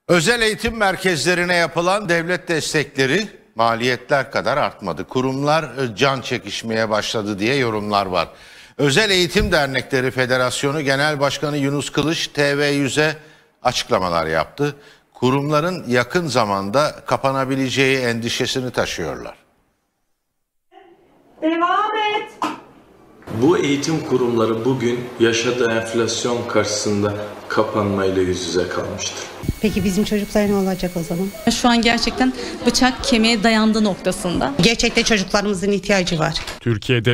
Özel eğitim merkezlerine yapılan devlet destekleri maliyetler kadar artmadı. Kurumlar can çekişmeye başladı diye yorumlar var. Özel Eğitim Dernekleri Federasyonu Genel Başkanı Yunus Kılıç TV100'e açıklamalar yaptı. Kurumların yakın zamanda kapanabileceği endişesini taşıyorlar. Devam et. Bu eğitim kurumları bugün yaşadığı enflasyon karşısında kapanmayla yüz yüze kalmıştır. Peki bizim çocuklar ne olacak o zaman? Şu an gerçekten bıçak kemiğe dayandığı noktasında. Gerçekten çocuklarımızın ihtiyacı var. Türkiye'de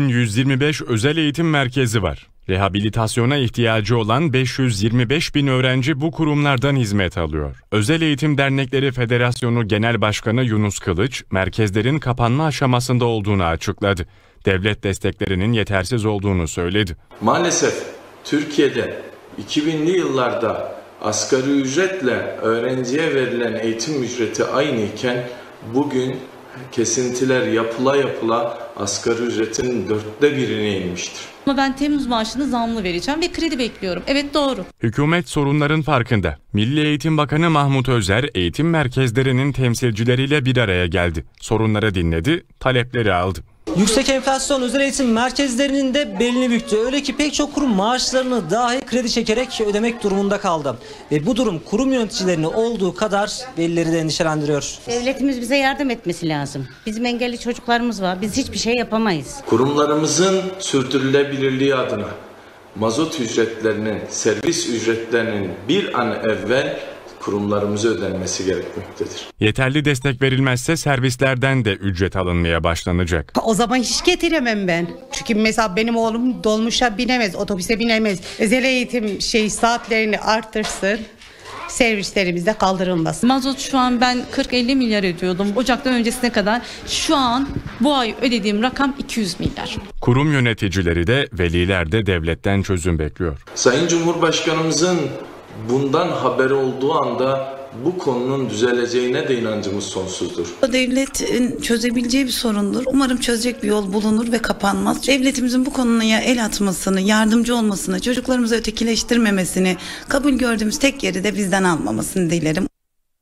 3125 özel eğitim merkezi var. Rehabilitasyona ihtiyacı olan 525 bin öğrenci bu kurumlardan hizmet alıyor. Özel Eğitim Dernekleri Federasyonu Genel Başkanı Yunus Kılıç, merkezlerin kapanma aşamasında olduğunu açıkladı. Devlet desteklerinin yetersiz olduğunu söyledi. Maalesef Türkiye'de 2000'li yıllarda asgari ücretle öğrenciye verilen eğitim ücreti aynı iken bugün kesintiler yapıla asgari ücretin 1/4'ine inmiştir. Ama ben Temmuz maaşını zamlı vereceğim ve kredi bekliyorum. Evet, doğru. Hükümet sorunların farkında. Milli Eğitim Bakanı Mahmut Özer eğitim merkezlerinin temsilcileriyle bir araya geldi. Sorunları dinledi, talepleri aldı. Yüksek enflasyon özel eğitim merkezlerinin de belini büktü. Öyle ki pek çok kurum maaşlarını dahi kredi çekerek ödemek durumunda kaldı. Ve bu durum kurum yöneticilerini olduğu kadar velileri de endişelendiriyor. Devletimiz bize yardım etmesi lazım. Bizim engelli çocuklarımız var. Biz hiçbir şey yapamayız. Kurumlarımızın sürdürülebilirliği adına mazot ücretlerinin, servis ücretlerinin bir an evvel kurumlarımıza ödenmesi gerekmektedir. Yeterli destek verilmezse servislerden de ücret alınmaya başlanacak. O zaman hiç getiremem ben. Çünkü mesela benim oğlum dolmuşa binemez, otobüse binemez. Özel eğitim saatlerini artırsın. Servislerimizde kaldırılmasın. Mazot şu an ben 40-50 milyar ödüyordum Ocak'tan öncesine kadar. Şu an bu ay ödediğim rakam 200 milyar. Kurum yöneticileri de veliler de devletten çözüm bekliyor. Sayın Cumhurbaşkanımızın bundan haberi olduğu anda bu konunun düzeleceğine de inancımız sonsuzdur. Devletin çözebileceği bir sorundur. Umarım çözecek bir yol bulunur ve kapanmaz. Devletimizin bu konuya el atmasını, yardımcı olmasını, çocuklarımızı ötekileştirmemesini, kabul gördüğümüz tek yeri de bizden almamasını dilerim.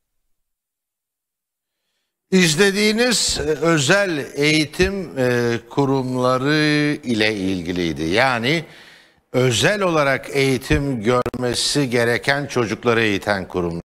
İzlediğiniz özel eğitim kurumları ile ilgiliydi. Yani özel olarak eğitim görmesi gereken çocukları eğiten kurumlar.